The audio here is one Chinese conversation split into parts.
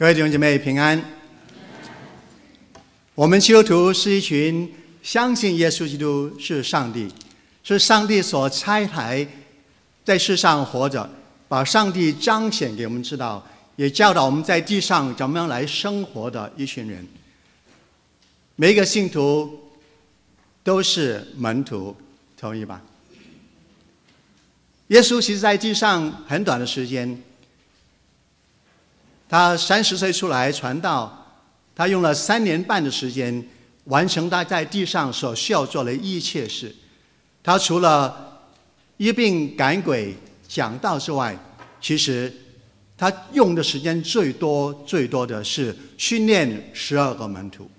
各位弟兄姐妹平安。我们基督徒是一群相信耶稣基督是上帝，是上帝所差来在世上活着，把上帝彰显给我们知道，也教导我们在地上怎么样来生活的一群人。每一个信徒都是门徒，同意吧？耶稣其实在地上很短的时间，他30岁出来传道，他用了3年半的时间完成他在地上所需要做的一切事。他除了医病赶鬼讲道之外，其实他用的时间最多的是训练12个门徒。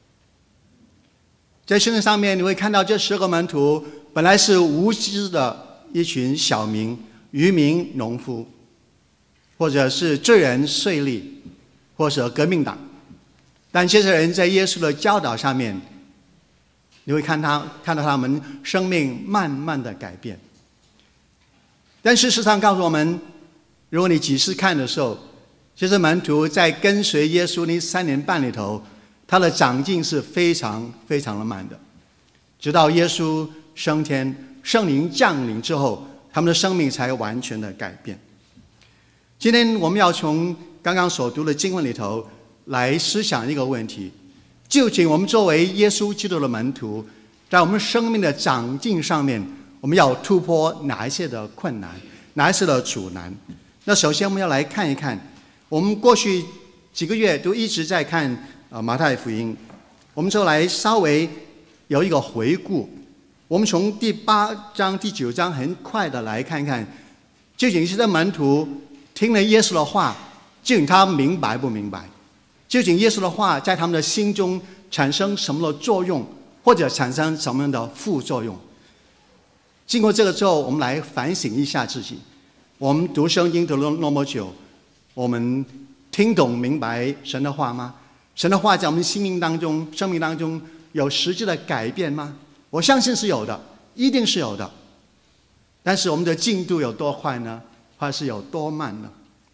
在圣经上面你会看到，这12个门徒本来是无知的一群小民、渔民、农夫，或者是罪人、税吏，或者革命党。但这些人在耶稣的教导上面，你会看到他们生命慢慢的改变。但事实上告诉我们，如果你仔细看的时候，其实门徒在跟随耶稣那3年半里头，他的长进是非常非常的慢的。直到耶稣升天，圣灵降临之后，他们的生命才完全的改变。今天我们要从刚刚所读的经文里头来思想一个问题：究竟我们作为耶稣基督的门徒，在我们生命的长进上面，我们要突破哪一些的困难，哪一些的阻难？那首先我们要来看一看，我们过去几个月都一直在看马太福音，我们就来稍微有一个回顾。我们从第8章、第9章很快的来看看，究竟是这门徒听了耶稣的话，究竟他明白不明白？究竟耶稣的话在他们的心中产生什么的作用，或者产生什么样的副作用？经过这个之后，我们来反省一下自己。我们读圣经读了那么久，我们听懂明白神的话吗？神的话在我们生命当中有实际的改变吗？我相信是有的，一定是有的。但是我们的进度有多快呢？或是有多慢呢？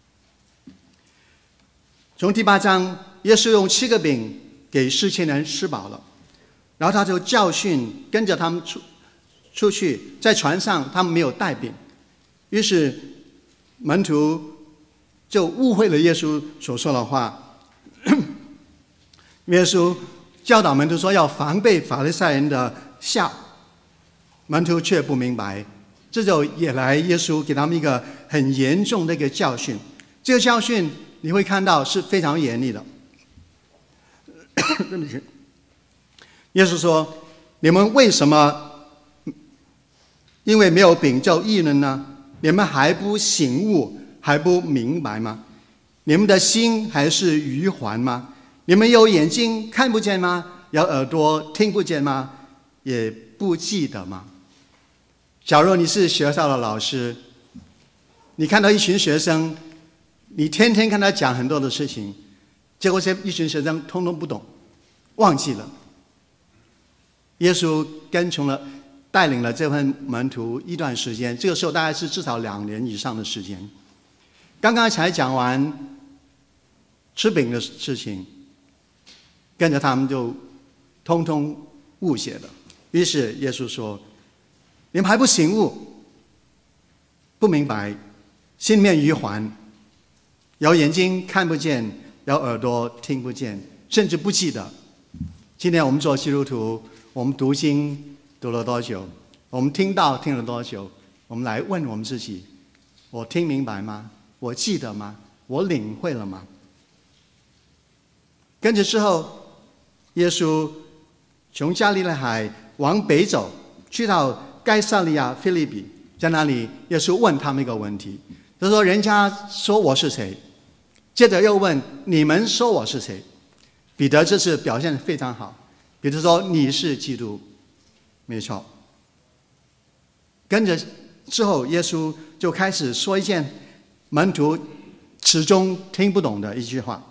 从第8章，耶稣用7个饼给4000人吃饱了，然后他就教训跟着他们出去，在船上他们没有带饼，于是门徒就误会了耶稣所说的话。耶稣教导门徒说要防备法利赛人的笑，门徒却不明白，这就也来耶稣给他们一个很严重的一个教训。这个教训你会看到是非常严厉的。对不起，耶稣说：你们为什么因为没有饼就议论呢？你们还不醒悟，还不明白吗？你们的心还是愚顽吗？你们有眼睛看不见吗？有耳朵听不见吗？也不记得吗？假如你是学校的老师，你看到一群学生，你天天跟他讲很多的事情，结果这一群学生通通不懂，忘记了。耶稣带领了这份门徒一段时间，这个时候大概是至少2年以上的时间。刚刚才讲完吃饼的事情，跟着他们就通通误解了。于是耶稣说：你们还不醒悟，不明白，心里面愚顽，有眼睛看不见，有耳朵听不见，甚至不记得。今天我们做基督徒，我们读经读了多久？我们听道听了多久？我们来问我们自己：我听明白吗？我记得吗？我领会了吗？跟着之后，耶稣从加利利海往北走，去到该撒利亚腓立比，在那里耶稣问他们一个问题，他说：人家说我是谁？接着又问：你们说我是谁？彼得这次表现非常好，彼得说：你是基督。没错。跟着之后，耶稣就开始说一件门徒始终听不懂的一句话。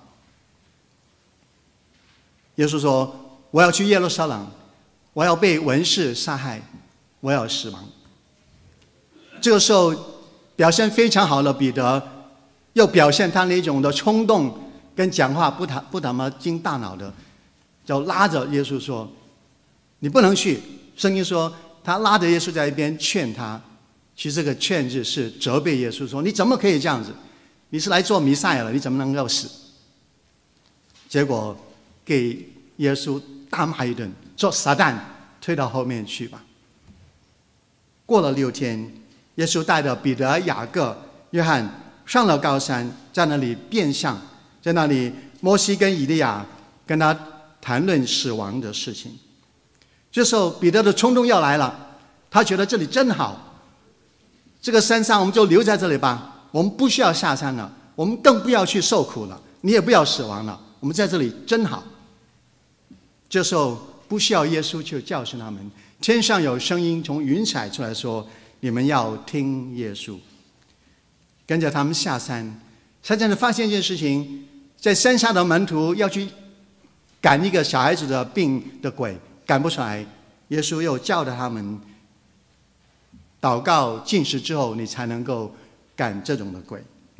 耶稣说：我要去耶路撒冷，我要被文士杀害，我要死亡。这个时候表现非常好的彼得，又表现他那种的冲动， 跟讲话不怎么经大脑的，就拉着耶稣说：“你不能去。”圣经说他拉着耶稣在一边劝他，其实这个劝字是责备耶稣说：“你怎么可以这样子？你是来做弥赛亚了，你怎么能够死？”结果给耶稣大骂一顿，说：“撒旦，退到后面去吧。”过了6天，耶稣带着彼得、雅各、约翰上了高山，在那里变相，在那里摩西跟以利亚跟他谈论死亡的事情。这时候彼得的冲动要来了，他觉得这里真好，这个山上我们就留在这里吧，我们不需要下山了，我们更不要去受苦了，你也不要死亡了，我们在这里真好。这时候不需要耶稣去教训他们，天上有声音从云彩出来说：“你们要听耶稣。”跟着他们下山，才真的发现一件事情，在山下的门徒要去赶一个小孩子的病的鬼，赶不出来。耶稣又教导他们祷告禁食之后，你才能够赶这种的鬼。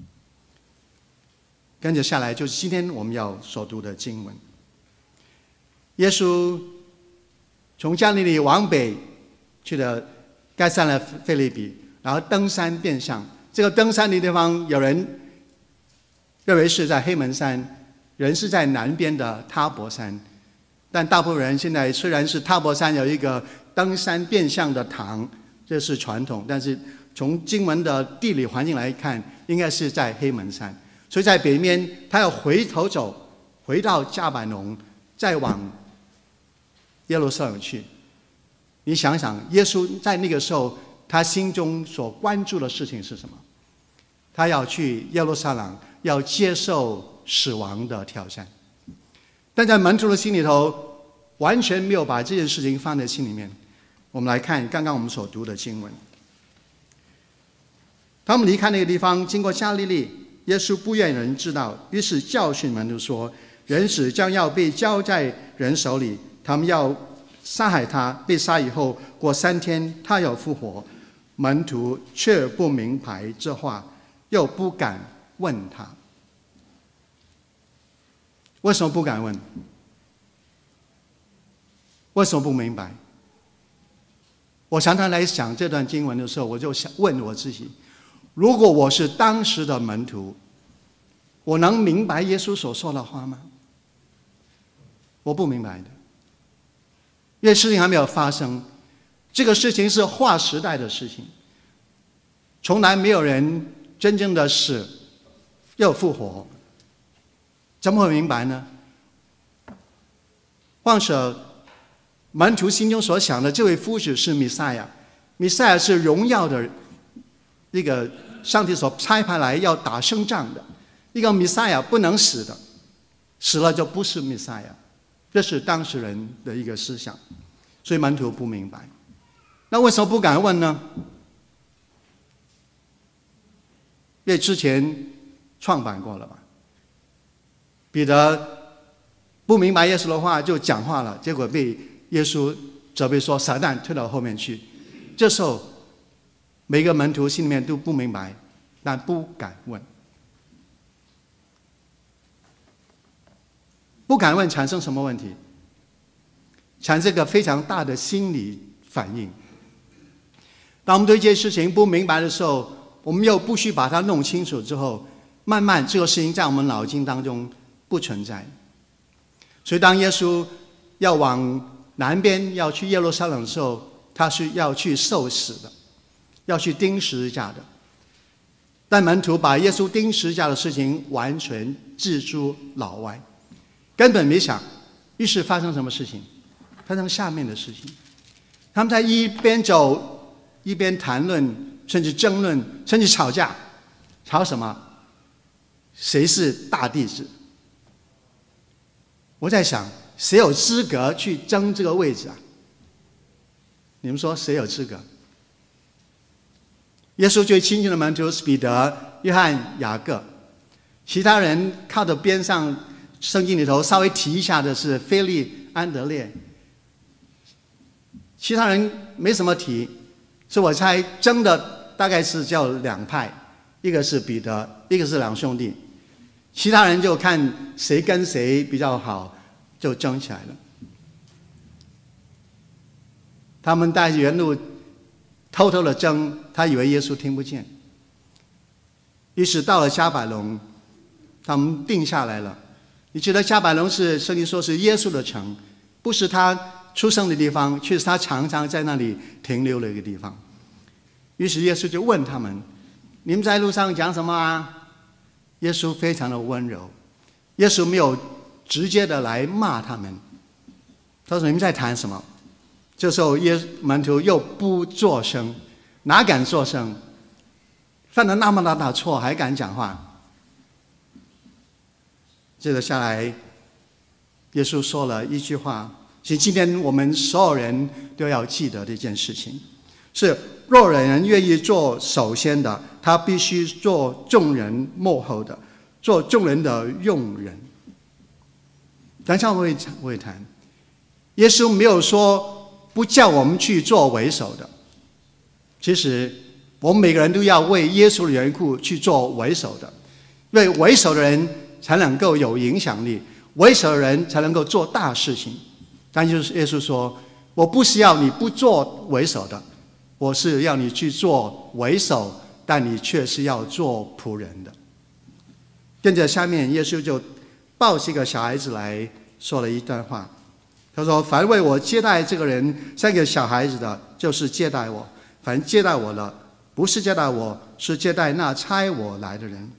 跟着下来就是今天我们要所读的经文。耶稣从加利利往北去了该散了腓立比，然后登山变相。这个登山的地方，有人认为是在黑门山，人是在南边的他泊山。但大部分人现在虽然是他泊山有一个登山变相的堂，这是传统，但是从经文的地理环境来看，应该是在黑门山。所以在北面，他要回头走，回到迦百农，再往耶路撒冷去。你想想，耶稣在那个时候，他心中所关注的事情是什么？他要去耶路撒冷，要接受死亡的挑战。但在门徒的心里头，完全没有把这件事情放在心里面。我们来看刚刚我们所读的经文。他们离开那个地方，经过加利利，耶稣不愿人知道，于是教训门徒说：“人子将要被交在人手里，他们要杀害他，被杀以后过3天，他要复活。”门徒却不明白这话，又不敢问他。为什么不敢问？为什么不明白？我常常来想这段经文的时候，我就想问我自己：如果我是当时的门徒，我能明白耶稣所说的话吗？我不明白的，因为事情还没有发生。这个事情是划时代的事情，从来没有人真正的死又复活，怎么会明白呢？况且门徒心中所想的这位夫子是弥赛亚，弥赛亚是荣耀的一个上帝所差派来要打胜仗的一个弥赛亚，不能死的，死了就不是弥赛亚，这是当时人的一个思想，所以门徒不明白。那为什么不敢问呢？因为之前创版过了吧。彼得不明白耶稣的话就讲话了，结果被耶稣责备说：“撒旦，退到后面去。”这时候每个门徒心里面都不明白，但不敢问。不敢问产生什么问题？产生一个非常大的心理反应。当我们对这件事情不明白的时候，我们又不需把它弄清楚之后，慢慢这个事情在我们脑筋当中不存在。所以当耶稣要往南边要去耶路撒冷的时候，他是要去受死的，要去钉十字架的。但门徒把耶稣钉十字架的事情完全置诸脑外，根本没想。于是发生什么事情？发生下面的事情。他们在一边走一边谈论，甚至争论，甚至吵架。吵什么？谁是大弟子？我在想，谁有资格去争这个位置啊？你们说谁有资格？耶稣最亲近的门徒是彼得、约翰、雅各，其他人靠着边上圣经里头稍微提一下的是腓利、安德烈，其他人没什么提。所以我猜争的大概是叫2派，一个是彼得，一个是2兄弟。 其他人就看谁跟谁比较好，就争起来了。他们在原路偷偷的争，他以为耶稣听不见。于是到了迦百农，他们定下来了。你觉得迦百农是圣经说是耶稣的城，不是他出生的地方，却是他常常在那里停留的一个地方。于是耶稣就问他们：你们在路上讲什么啊？耶稣非常的温柔，耶稣没有直接的来骂他们。他说：你们在谈什么？这时候门徒又不作声，哪敢作声？犯了那么大的错还敢讲话？接着下来，耶稣说了一句话，是今天我们所有人都要记得的一件事情，是若人愿意做首先的，他必须做众人幕后的，做众人的用人。等一下我会谈，耶稣没有说不叫我们去做为首的。其实我们每个人都要为耶稣的缘故去做为首的，因为为首的人才能够有影响力，为首的人才能够做大事情。但就是耶稣说，我不是要你不做为首的，我是要你去做为首，但你却是要做仆人的。跟着下面耶稣就抱起一个小孩子来说了一段话，他说：凡为我接待这个人像个小孩子的，就是接待我；凡接待我的，不是接待我，是接待那差我来的人。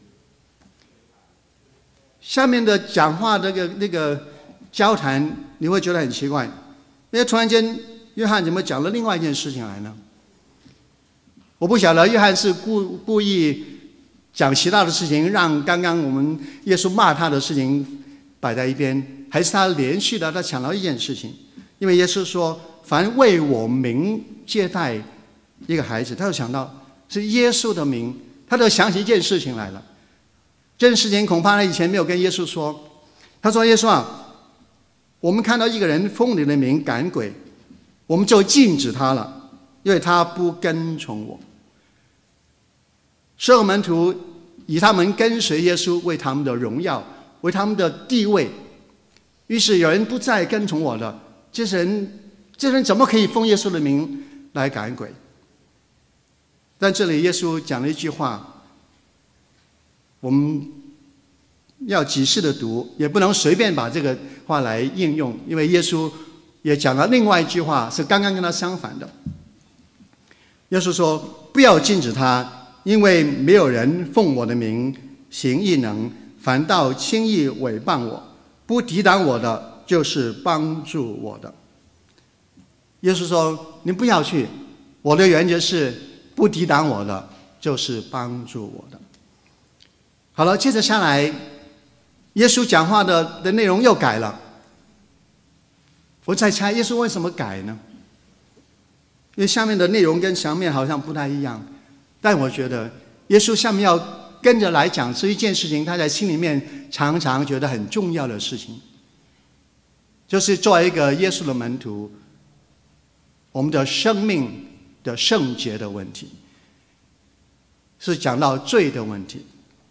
下面的讲话那个交谈，你会觉得很奇怪，因为突然间约翰怎么讲了另外一件事情来呢？我不晓得约翰是故意讲其他的事情，让刚刚我们耶稣骂他的事情摆在一边，还是他连续的他讲到一件事情。因为耶稣说凡为我名接待一个孩子，他就想到是耶稣的名，他就想起一件事情来了。这件事情恐怕他以前没有跟耶稣说。他说：耶稣啊，我们看到一个人奉你的名赶鬼，我们就禁止他了，因为他不跟从我。12门徒以他们跟随耶稣为他们的荣耀，为他们的地位。于是有人不再跟从我了，这些人怎么可以奉耶稣的名来赶鬼？但这里耶稣讲了一句话，我们要仔细的读，也不能随便把这个话来应用，因为耶稣也讲了另外一句话，是刚刚跟他相反的。耶稣说：不要禁止他，因为没有人奉我的名行异能，反倒轻易毁谤我，不抵挡我的，就是帮助我的。耶稣说：你不要去，我的原则是不抵挡我的，就是帮助我的。好了，接着下来，耶稣讲话的内容又改了。我在猜耶稣为什么改呢？因为下面的内容跟前面好像不太一样，但我觉得耶稣下面要跟着来讲这一件事情，他在心里面常常觉得很重要的事情，就是作为一个耶稣的门徒，我们的生命的圣洁的问题，是讲到罪的问题。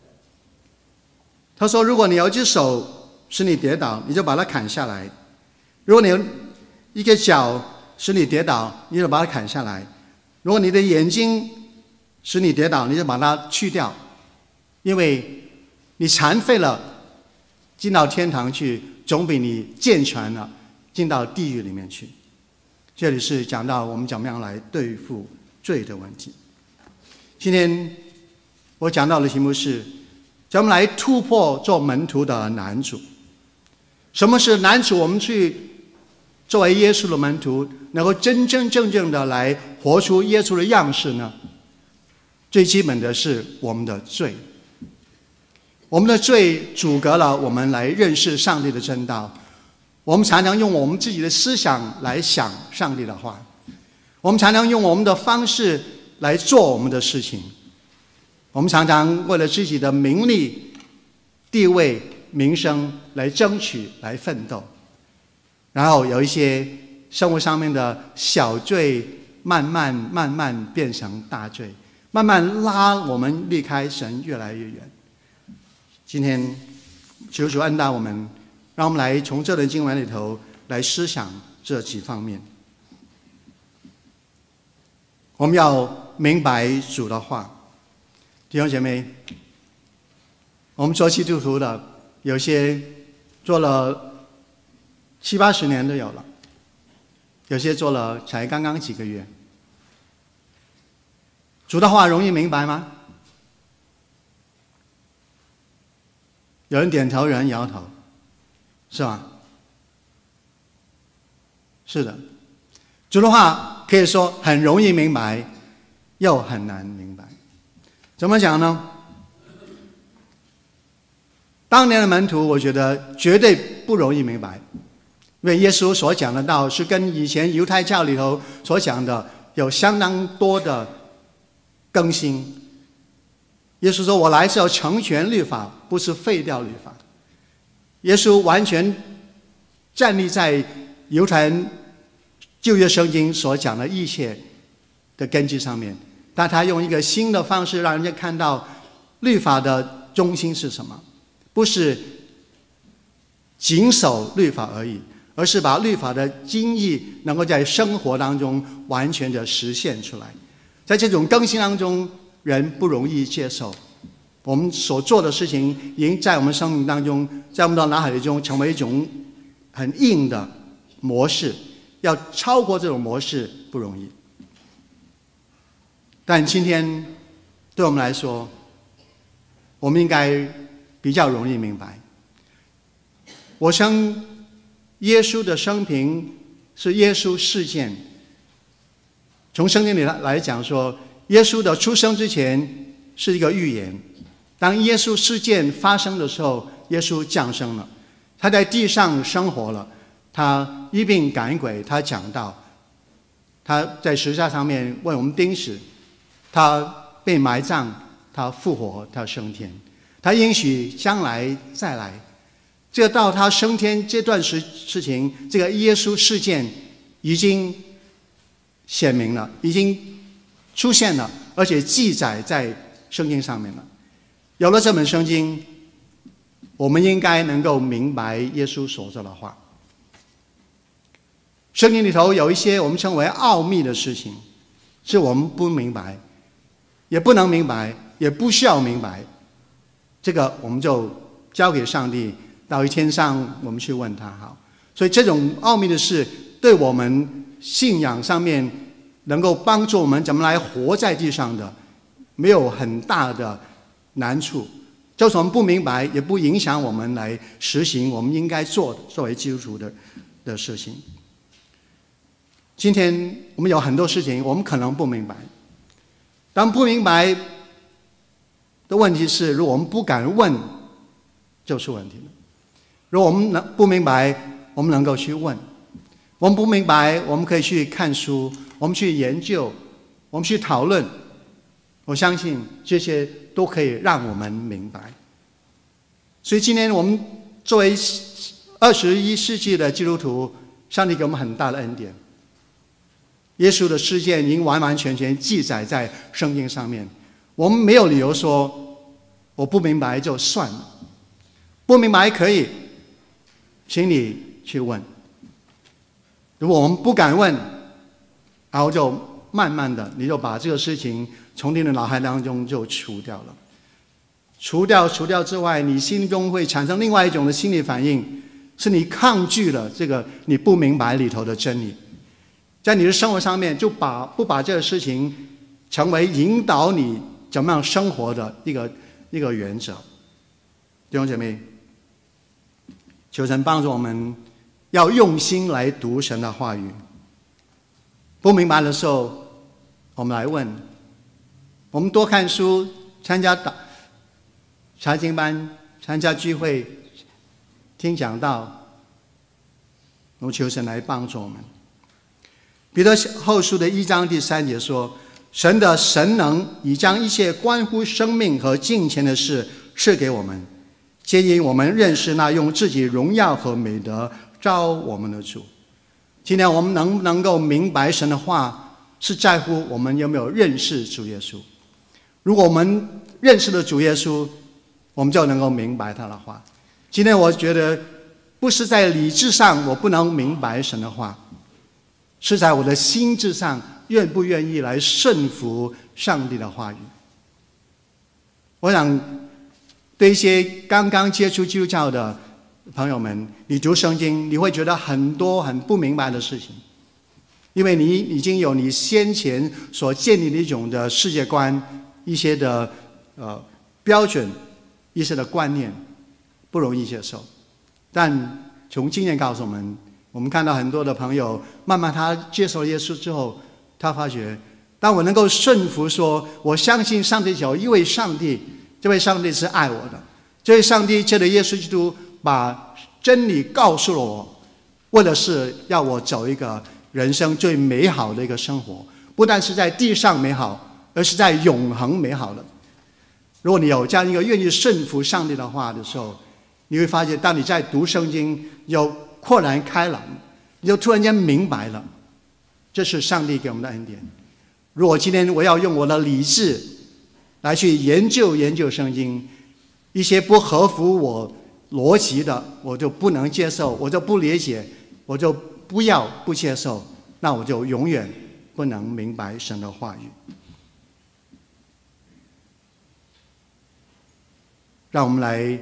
他说：如果你有一只手使你跌倒，你就把它砍下来；如果你有一个脚使你跌倒，你就把它砍下来；如果你的眼睛使你跌倒，你就把它去掉。因为你残废了进到天堂去，总比你健全了进到地狱里面去。这里是讲到我们怎么样来对付罪的问题。今天我讲到的题目是怎么来突破做门徒的难处。什么是难处？我们去作为耶稣的门徒，能够真真正正的来活出耶稣的样式呢？最基本的是我们的罪。我们的罪阻隔了我们来认识上帝的真道。我们常常用我们自己的思想来想上帝的话，我们常常用我们的方式来做我们的事情，我们常常为了自己的名利、地位、名声来争取、来奋斗，然后有一些生活上面的小罪慢慢变成大罪，慢慢拉我们离开神越来越远。今天求主恩待我们，让我们来从这段经文里头来思想这几方面。我们要明白主的话。弟兄姐妹，我们做基督徒的，有些做了7、80年都有了，有些做了才刚刚几个月。主的话容易明白吗？有人点头，有人摇头，是吧？是的，主的话可以说很容易明白，又很难明白。怎么讲呢？当年的门徒，我觉得绝对不容易明白，因为耶稣所讲的道是跟以前犹太教里头所讲的有相当多的更新。耶稣说：“我来是要成全律法，不是废掉律法。”耶稣完全站立在犹太人旧约圣经所讲的一切的根基上面，但他用一个新的方式让人家看到律法的中心是什么，不是谨守律法而已，而是把律法的精义能够在生活当中完全的实现出来。在这种更新当中，人不容易接受，我们所做的事情已经在我们生命当中，在我们的脑海里中成为一种很硬的模式，要超过这种模式不容易。但今天对我们来说，我们应该比较容易明白。我称耶稣的生平是耶稣事件。从圣经里来讲说，耶稣的出生之前是一个预言，当耶稣事件发生的时候，耶稣降生了，他在地上生活了，他医病赶鬼，他讲道，他在十字架上面为我们钉死，他被埋葬，他复活，他升天，他应许将来再来。这个到他升天这段事情，这个耶稣事件已经显明了，已经出现了，而且记载在圣经上面了。有了这本圣经，我们应该能够明白耶稣所说的话。圣经里头有一些我们称为奥秘的事情，是我们不明白，也不能明白，也不需要明白。这个我们就交给上帝，到一天上我们去问他好。所以这种奥秘的事，对我们信仰上面能够帮助我们怎么来活在地上的，没有很大的难处。就是我们不明白，也不影响我们来实行我们应该做的作为基督徒的事情。今天我们有很多事情我们可能不明白，当不明白的问题是，如果我们不敢问，就是问题了。如果我们不明白，我们能够去问；我们不明白，我们可以去看书，我们去研究，我们去讨论。我相信这些都可以让我们明白。所以今天我们作为21世纪的基督徒，上帝给我们很大的恩典。耶稣的事件已经完完全全记载在圣经上面，我们没有理由说我不明白就算了，不明白可以，请你去问。如果我们不敢问，然后就慢慢的你就把这个事情从你的脑海当中就除掉了。除掉之外，你心中会产生另外一种的心理反应，是你抗拒了这个你不明白里头的真理。在你的生活上面，就不把这个事情成为引导你怎么样生活的一个原则。弟兄姐妹，求神帮助我们，要用心来读神的话语。不明白的时候，我们来问，我们多看书，参加查经班，参加聚会，听讲道，我们求神来帮助我们。彼得后书的1章第3节说，神的神能已将一切关乎生命和敬虔的事赐给我们，皆因我们认识那用自己荣耀和美德召我们的主。今天我们能不能够明白神的话，是在乎我们有没有认识主耶稣。如果我们认识了主耶稣，我们就能够明白他的话。 今天我觉得不是在理智上我不能明白神的话，是在我的心智上愿不愿意来顺服上帝的话语。我想对一些刚刚接触基督教的朋友们，你读圣经你会觉得很多很不明白的事情，因为你已经有你先前所建立的一种的世界观，一些的标准，一些的观念不容易接受。但从经验告诉我们看到很多的朋友慢慢他接受了耶稣之后，他发觉当我能够顺服说我相信上帝有一位上帝，这位上帝是爱我的，这位上帝借着耶稣基督把真理告诉了我，为的是要我走一个人生最美好的一个生活，不但是在地上美好，而是在永恒美好的。如果你有这样一个愿意顺服上帝的话的时候，你会发现当你在读圣经有豁然开朗，你就突然间明白了，这是上帝给我们的恩典。如果今天我要用我的理智来去研究圣经，一些不合乎我逻辑的我就不能接受，我就不理解，我就不接受，那我就永远不能明白神的话语。让我们来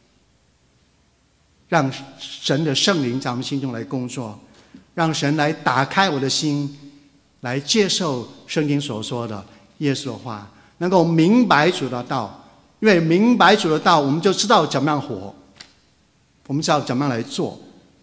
让神的圣灵在我们心中来工作，让神来打开我的心，来接受圣经所说的耶稣的话，能够明白主的道。因为明白主的道，我们就知道怎么样活，我们知道怎么样来做。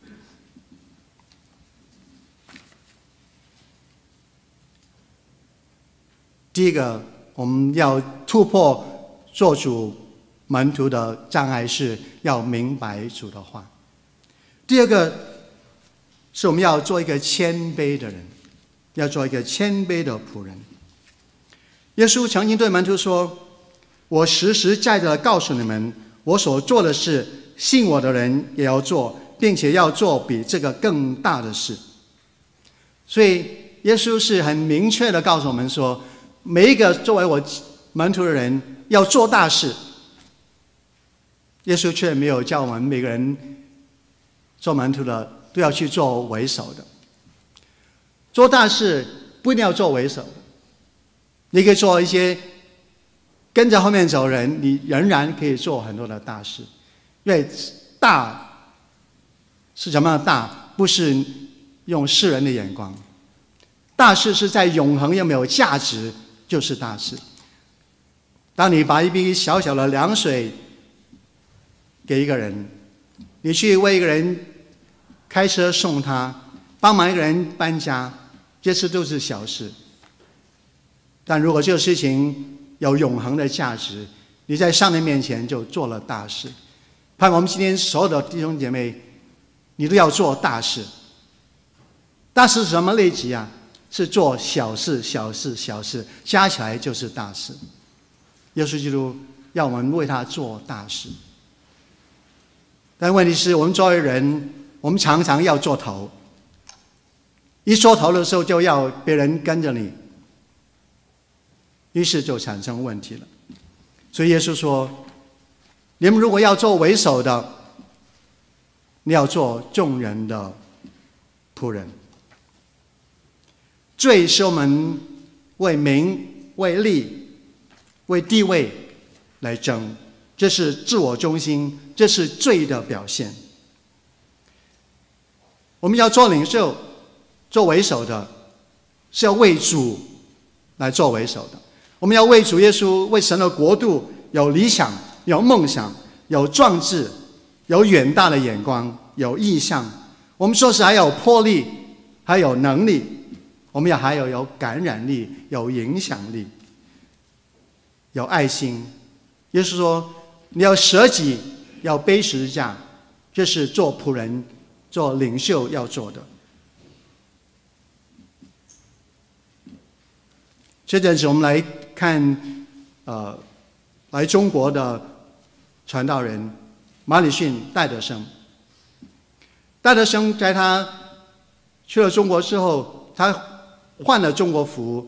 第一个，我们要突破做主门徒的障碍，是要明白主的话。第二个是我们要做一个谦卑的人，要做一个谦卑的仆人。耶稣曾经对门徒说，我实实在在的告诉你们，我所做的事，信我的人也要做，并且要做比这个更大的事。所以耶稣是很明确的告诉我们说，每一个作为我门徒的人要做大事。耶稣却没有叫我们每个人做门徒的都要去做为首的。做大事不一定要做为首的，你可以做一些跟着后面走人，你仍然可以做很多的大事。因为大是怎么样的大，不是用世人的眼光，大事是在永恒又没有价值，就是大事。当你把一杯小小的凉水给一个人，你去为一个人开车送他，帮忙一个人搬家，这些都是小事。但如果这个事情有永恒的价值，你在上帝面前就做了大事。盼望我们今天所有的弟兄姐妹，你都要做大事。大事是什么类级啊？是做小事，加起来就是大事。耶稣基督要我们为他做大事。但问题是我们作为人，我们常常要做头，一做头的时候就要别人跟着你，于是就产生问题了。所以耶稣说，你们如果要做为首的，你要做众人的仆人。罪是我们为名、为利、为地位来争，这是自我中心，这是罪的表现。我们要做领袖、做为首的，是要为主来做为首的。我们要为主耶稣、为神的国度有理想、有梦想、有壮志、有远大的眼光、有意向。我们说是还有魄力，还有能力，我们也还有感染力、有影响力、有爱心。耶稣说，你要舍己，要背十字架，这是做仆人、做领袖要做的。这阵子我们来看来中国的传道人马礼逊戴德生。戴德生在他去了中国之后，他换了中国服，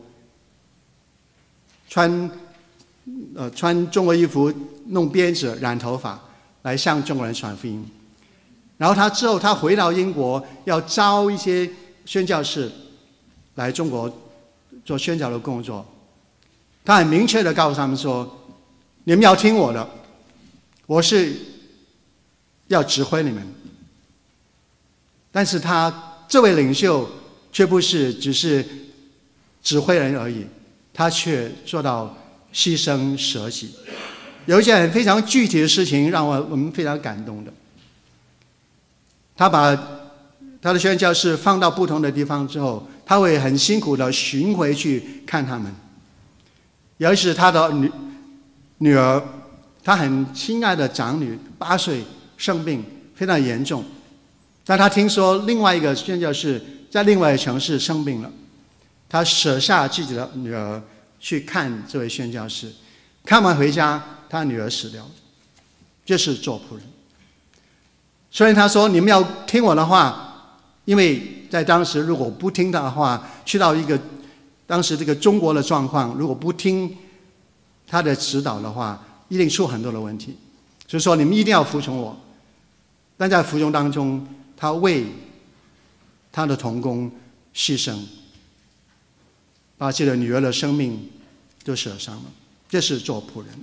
穿中国衣服，弄辫子，染头发， 来向中国人传福音。然后之后他回到英国，要招一些宣教士来中国做宣教的工作。他很明确的告诉他们说：“你们要听我的，我是要指挥你们。”但是这位领袖却不是只是指挥人而已，他却做到牺牲舍己。有一件非常具体的事情让我们非常感动的。他把他的宣教士放到不同的地方之后，他会很辛苦的巡回去看他们。有一次他的女儿，他很亲爱的长女8岁生病非常严重，但他听说另外一个宣教士在另外一个城市生病了，他舍下自己的女儿去看这位宣教士，看完回家他女儿死掉了。这是做仆人。所以他说：“你们要听我的话，因为在当时如果不听他的话，去到一个当时这个中国的状况，如果不听他的指导的话，一定出很多的问题。所以说你们一定要服从我。”但在服从当中，他为他的同工牺牲，把自己的女儿的生命都舍上了。这是做仆人。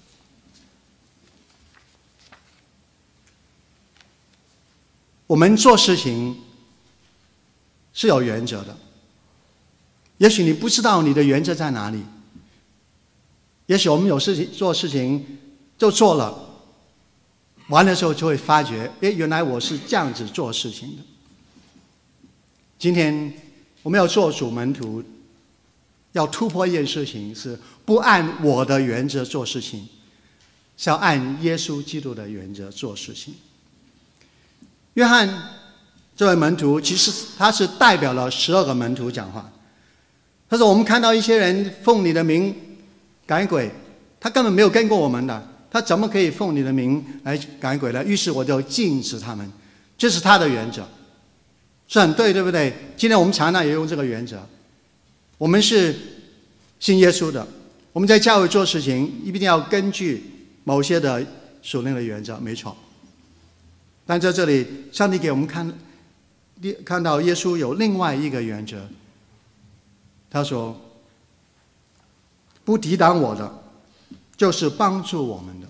我们做事情是有原则的，也许你不知道你的原则在哪里，也许我们做事情就做了，完了之后就会发觉，原来我是这样子做事情的。今天我们要做主门徒，要突破一件事情，是不按我的原则做事情，是要按耶稣基督的原则做事情。约翰这位门徒，其实他是代表了12个门徒讲话。他说：“我们看到一些人奉你的名赶鬼，他根本没有跟过我们的，他怎么可以奉你的名来赶鬼呢？”于是我就禁止他们，这是他的原则，是很对，对不对？今天我们常常也用这个原则。我们是信耶稣的，我们在教会做事情一定要根据某些的属灵的原则，没错。但在这里，上帝给我们看到耶稣有另外一个原则。他说：“不抵挡我的，就是帮助我们的。”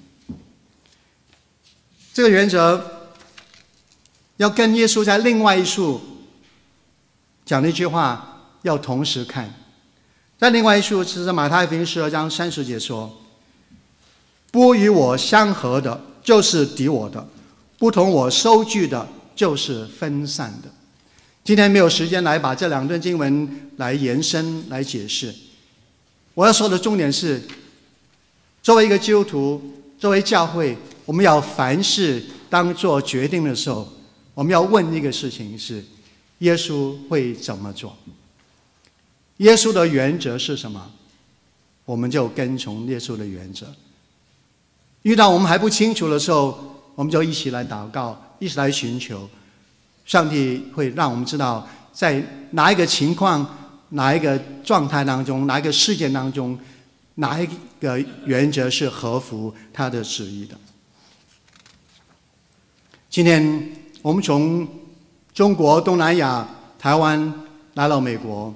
这个原则要跟耶稣在另外一处讲的一句话要同时看。在另外一处是在马太福音12章30节说：“不与我相合的，就是敌我的；不同我收据的，就是分散的。”今天没有时间来把这2段经文来延伸来解释。我要说的重点是，作为一个基督徒，作为教会，我们要凡事当做决定的时候，我们要问一个事情是：耶稣会怎么做？耶稣的原则是什么？我们就跟从耶稣的原则。遇到我们还不清楚的时候，我们就一起来祷告，一起来寻求。上帝会让我们知道，在哪一个情况、哪一个状态当中、哪一个事件当中，哪一个原则是合乎他的旨意的。今天我们从中国、东南亚、台湾来到美国，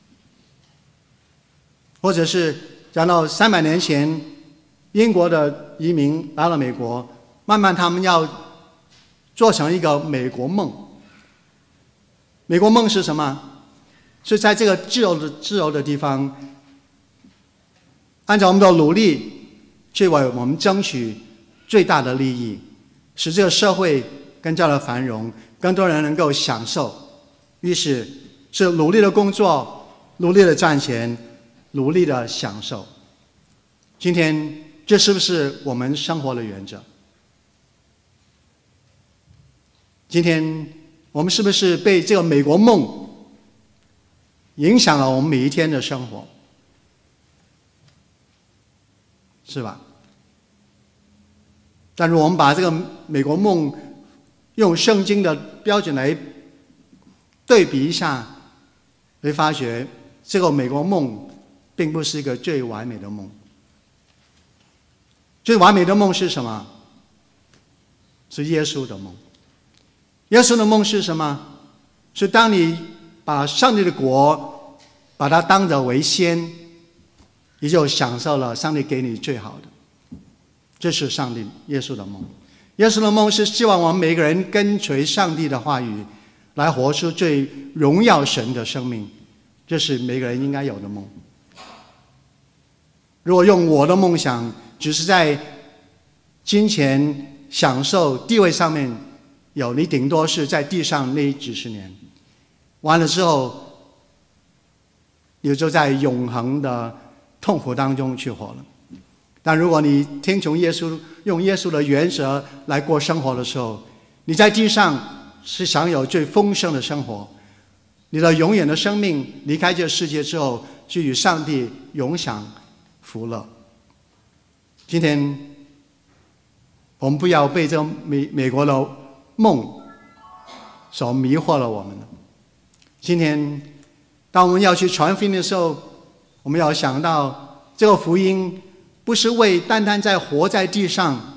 或者是讲到300年前英国的移民来到美国，慢慢他们要做成一个美国梦。美国梦是什么？是在这个自由的地方，按照我们的努力去为我们争取最大的利益，使这个社会更加的繁荣，更多人能够享受。于是是努力的工作，努力的赚钱，努力的享受。今天这是不是我们生活的原则？今天我们是不是被这个美国梦影响了我们每一天的生活？是吧？但是我们把这个美国梦用圣经的标准来对比一下，会发觉这个美国梦并不是一个最完美的梦。最完美的梦是什么？ 是耶稣的梦。耶稣的梦是什么？是当你把上帝的国把它当作为先，你就享受了上帝给你最好的。这是耶稣的梦。耶稣的梦是希望我们每个人跟随上帝的话语，来活出最荣耀神的生命。这是每个人应该有的梦。如果用我的梦想只是在金钱享受地位上面有，你顶多是在地上那几十年，完了之后你就在永恒的痛苦当中去活了。但如果你听从耶稣，用耶稣的原则来过生活的时候，你在地上是享有最丰盛的生活，你的永远的生命离开这个世界之后，就与上帝永享福乐。今天我们不要被这美国的梦所迷惑了我们了。今天当我们要去传福音的时候，我们要想到这个福音不是为单单在活在地上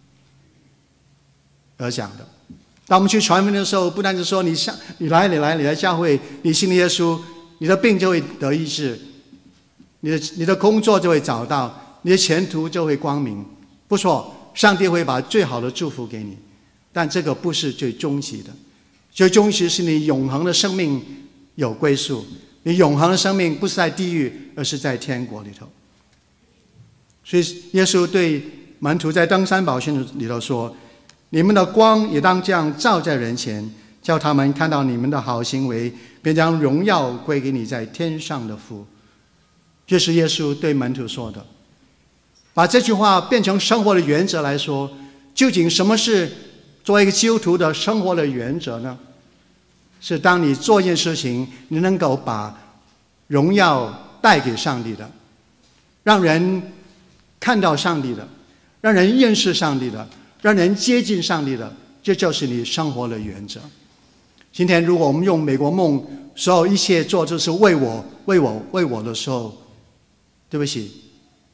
而讲的。当我们去传福音的时候，不单是说你来教会，你信耶稣，你的病就会得医治，你的工作就会找到，你的前途就会光明。不错，上帝会把最好的祝福给你，但这个不是最终极的。最终极是你永恒的生命有归宿，你永恒的生命不是在地狱，而是在天国里头。所以耶稣对门徒在登山宝训里头说，你们的光也当这样照在人前，叫他们看到你们的好行为，便将荣耀归给你在天上的父。这是耶稣对门徒说的。把这句话变成生活的原则来说，究竟什么是作为一个基督徒的生活的原则呢？是当你做一件事情，你能够把荣耀带给上帝的，让人看到上帝的，让人认识上帝的，让人接近上帝的，这就是你生活的原则。今天如果我们用美国梦所有一切做就是为我的时候，对不起，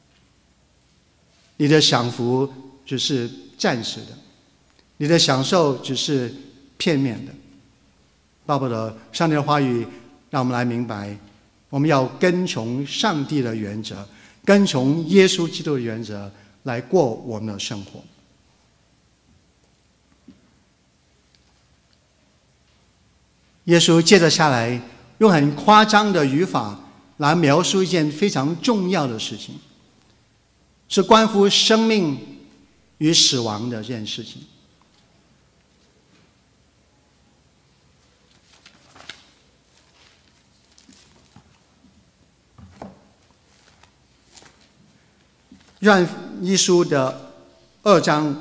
你的享福只是暂时的，你的享受只是片面的。巴不得上帝的话语让我们来明白，我们要跟从上帝的原则，跟从耶稣基督的原则来过我们的生活。耶稣接着下来用很夸张的语法来描述一件非常重要的事情，是关乎生命与死亡的这件事情。约翰一书2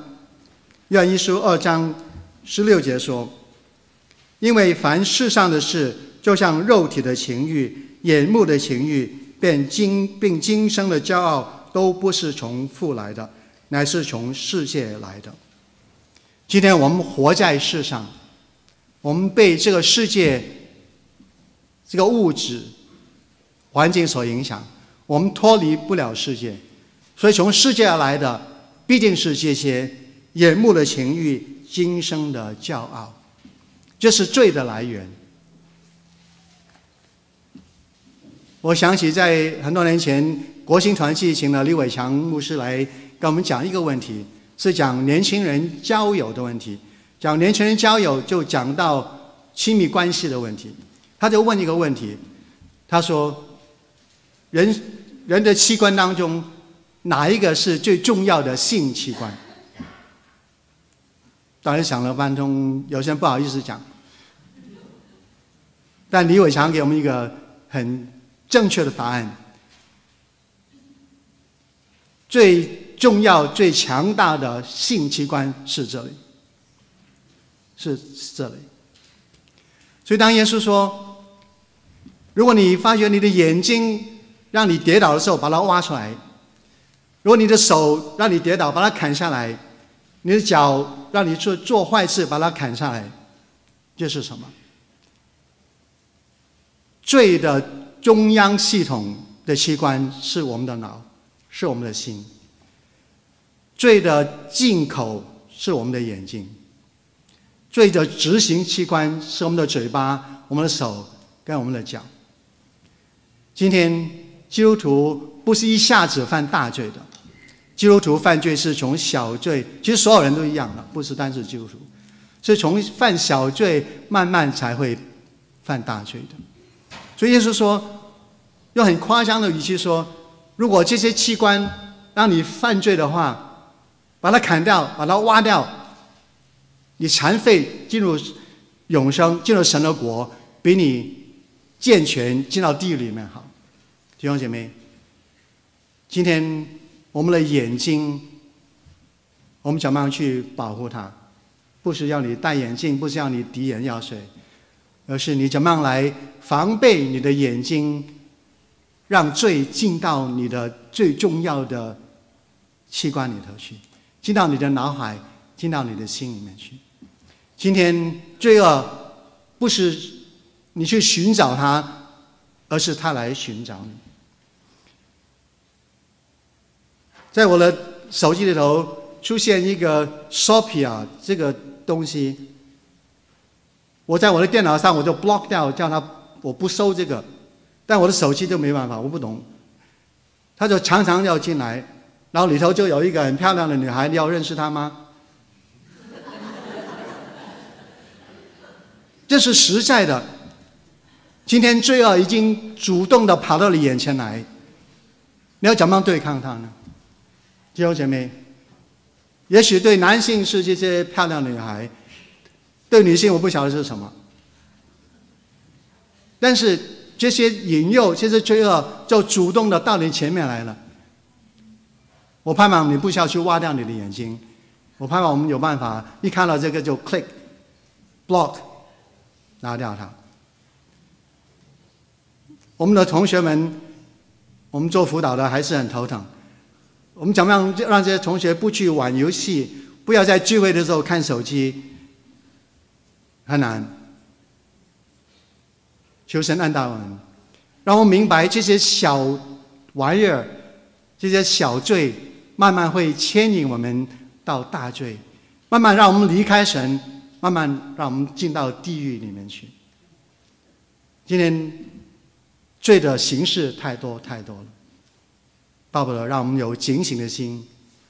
章16节说，因为凡世上的事，就像肉体的情欲、眼目的情欲，并今生的骄傲，都不是从父来的，乃是从世界来的。今天我们活在世上，我们被这个世界、这个物质环境所影响，我们脱离不了世界，所以从世界而来的必定是这些眼目的情欲、今生的骄傲，这是罪的来源。我想起在很多年前国兴团契请了李伟强牧师来跟我们讲一个问题，是讲年轻人交友的问题。讲年轻人交友就讲到亲密关系的问题。他就问一个问题，他说人的器官当中哪一个是最重要的性器官？当然想了半通，有些人不好意思讲，但李伟强给我们一个很正确的答案，最重要最强大的性器官是这里，是这里。所以当耶稣说，如果你发觉你的眼睛让你跌倒的时候，把它挖出来；如果你的手让你跌倒，把它砍下来；你的脚让你做坏事，把它砍下来，这是什么？罪的中央系统的器官是我们的脑，是我们的心。罪的进口是我们的眼睛，罪的执行器官是我们的嘴巴、我们的手跟我们的脚。今天基督徒不是一下子犯大罪的，基督徒犯罪是从小罪，其实所有人都一样的，不是单是基督徒，是从犯小罪慢慢才会犯大罪的。所以耶稣说，用很夸张的语气说，如果这些器官让你犯罪的话，把它砍掉，把它挖掉，你残废进入永生，进入神的国，比你健全进到地狱里面好。弟兄姐妹，今天我们的眼睛，我们怎么样去保护它？不是要你戴眼镜，不是要你滴眼药水，而是你怎么样来防备你的眼睛，让罪进到你的最重要的器官里头去，进到你的脑海，进到你的心里面去。今天罪恶不是你去寻找它，而是它来寻找你。在我的手机里头出现一个 Sophia 这个东西，我在我的电脑上我就 block 掉，叫他我不收这个，但我的手机就没办法，我不懂，他就常常要进来，然后里头就有一个很漂亮的女孩，你要认识她吗？这是实在的。今天罪恶已经主动的跑到你眼前来，你要怎么样对抗它呢？弟兄姐妹，也许对男性是这些漂亮的女孩，对女性我不晓得是什么，但是这些引诱，这些罪恶就主动的到你前面来了。我盼望你不需要去挖掉你的眼睛，我盼望我们有办法一看到这个就 click block 拿掉它。我们的同学们，我们做辅导的还是很头疼，我们怎么样让这些同学不去玩游戏，不要在聚会的时候看手机，很难。求神恩待我们，让我们明白这些小玩意儿，这些小罪慢慢会牵引我们到大罪，慢慢让我们离开神，慢慢让我们进到地狱里面去。今天罪的形式太多太多了，巴不得让我们有警醒的心。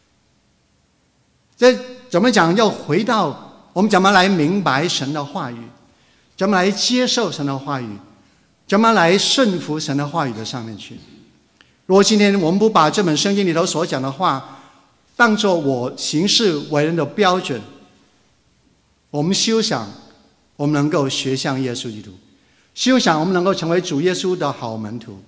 这怎么讲？要回到我们怎么来明白神的话语，怎么来接受神的话语，怎么来顺服神的话语的上面去。如果今天我们不把这本圣经里头所讲的话当作我行事为人的标准，我们休想我们能够学像耶稣基督，休想我们能够成为主耶稣的好门徒。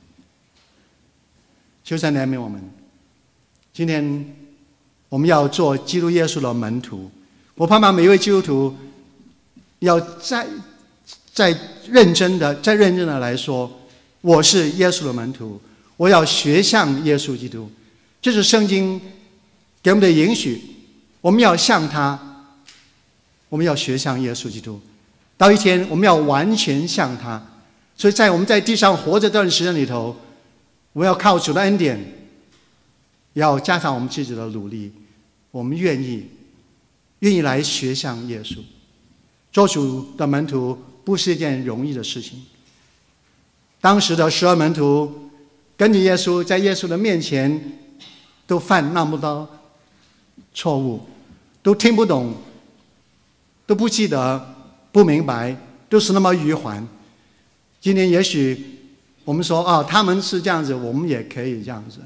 求神怜悯我们，今天我们要做基督耶稣的门徒。我盼望每一位基督徒要再认真的来说，我是耶稣的门徒，我要学像耶稣基督。这是圣经给我们的允许，我们要像他，我们要学像耶稣基督。到一天我们要完全像他。所以在我们在地上活着这段时间里头，我们要靠主的恩典，要加上我们自己的努力，我们愿意来学像耶稣。做主的门徒不是一件容易的事情。当时的12门徒跟着耶稣，在耶稣的面前都犯那么多错误，都听不懂，都不记得，不明白，都是那么愚顽。今天也许我们说他们是这样子，我们也可以这样子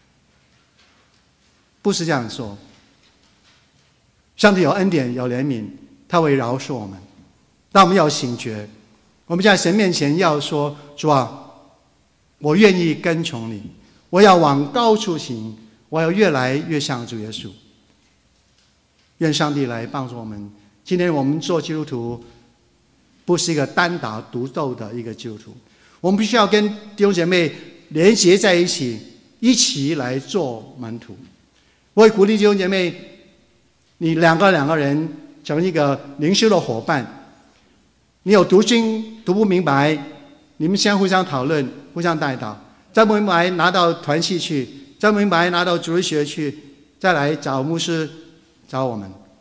不是这样说。上帝有恩典有怜悯，他会饶恕我们，但我们要醒觉，我们在神面前要说，主啊，我愿意跟从你，我要往高处行，我要越来越像主耶稣。愿上帝来帮助我们。今天我们做基督徒不是一个单打独斗的一个基督徒，我们必须要跟弟兄姐妹连结在一起，一起来做门徒。我会鼓励弟兄姐妹，你两个人成一个灵修的伙伴，你有读经读不明白，你们先互相讨论，互相带导，再不明白拿到团契去，再不明白拿到主日学去，再来找牧师找我们。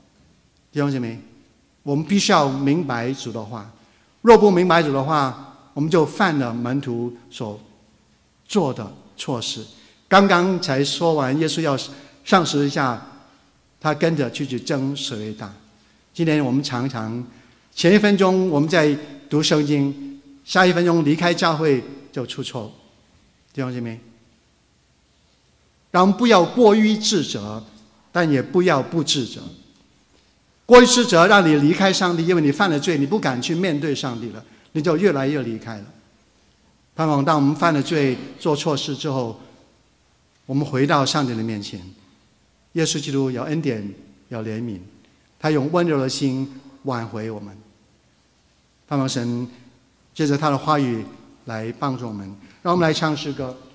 弟兄姐妹，我们必须要明白主的话。若不明白主的话，我们就犯了门徒所做的错事。刚刚才说完，耶稣要上十字架，他跟着去争谁为大。今天我们常常前一分钟我们在读圣经，下一分钟离开教会就出错。弟兄姐妹，让我们不要过于自责，但也不要不自责。过于自责让你离开上帝，因为你犯了罪，你不敢去面对上帝了，你就越来越离开了。盼望当我们犯了罪做错事之后，我们回到上帝的面前，耶稣基督有恩典有怜悯，他用温柔的心挽回我们。盼望神借着他的话语来帮助我们。让我们来唱诗歌。